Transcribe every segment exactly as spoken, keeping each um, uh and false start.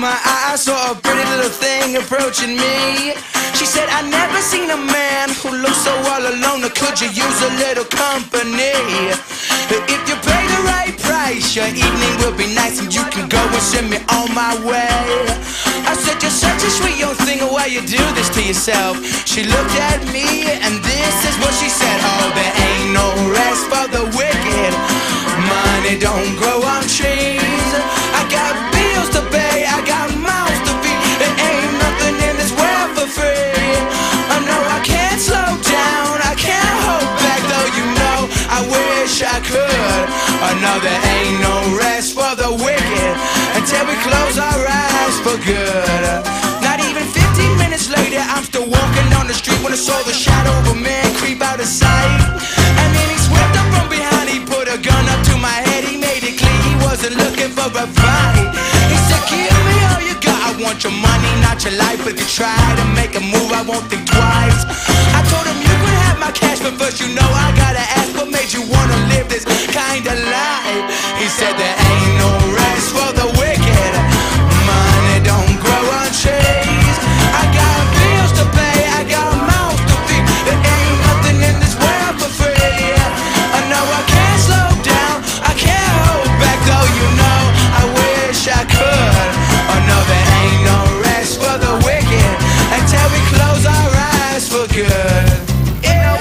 my eye, I saw a pretty little thing approaching me. She said, I never seen a man who looks so all alone. Or could you use a little company? If you pay the right price, your evening will be nice, and you can go and send me on my way. I said, you're such a sweet young thing, why you do this to yourself? She looked at me, and this is what she said. Oh, there ain't no rest for the wicked. Money don't grow on trees. I got bills to pay, I got mouths to feed. There ain't nothing in this world for free. I know I can't slow down, I can't hold back, though you know I wish I could. I know there ain't no rest for the wicked until we close our eyes for good. Not even fifteen minutes later, I'm still walking down the street when I saw the shadow of a man creep out of sight. And then he swept up from behind, he put a gun up to my head, he made it clear he wasn't looking for a fight. He said, give me all you got, I want your money, not your life. But if you try to make a move, I won't think twice. I told him you could have my cash, but first you know I gotta ask, what made you wanna live this kind of life? He said there ain't no rest for the wicked. Money don't grow on trees. I got bills to pay, I got mouths to feed. There ain't nothing in this world for free. I know I can't slow down, I can't hold back, though you know I wish I could. Oh no, there ain't no rest for the wicked until we close our eyes for good. Yeah.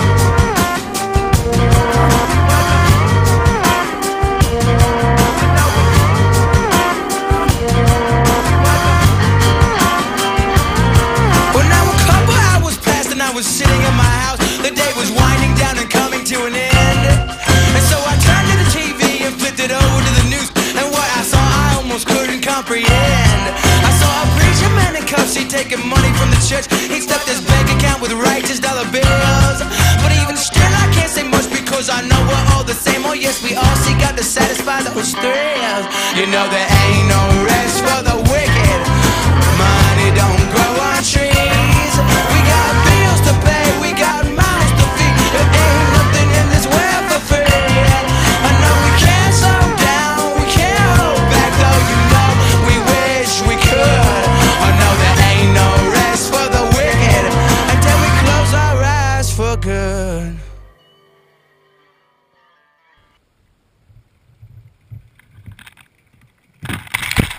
Well, now a couple hours passed and I was sitting in my house. The day was winding down and coming to an end. And so I turned to the T V and flipped it over to the news. And what I saw I almost couldn't comprehend. I saw a preacher man in cuffs, he taking money from the church. He stuffed his bank account with righteous dollar bills. But even still I can't say much, because I know we're all the same. Oh yes, we all seek out to satisfy those thrills. You know there ain't no rest for the wicked. Money don't grow on trees. We got bills to pay, we got mouths to feed. There ain't nothing in this world for free. I know we can't slow down, we can't hold back, though you know we wish we could. I know there ain't no rest for the wicked until we close our eyes for good.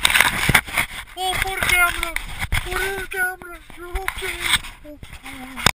Oh, poor camera, poor camera, you're okay. Oh, oh.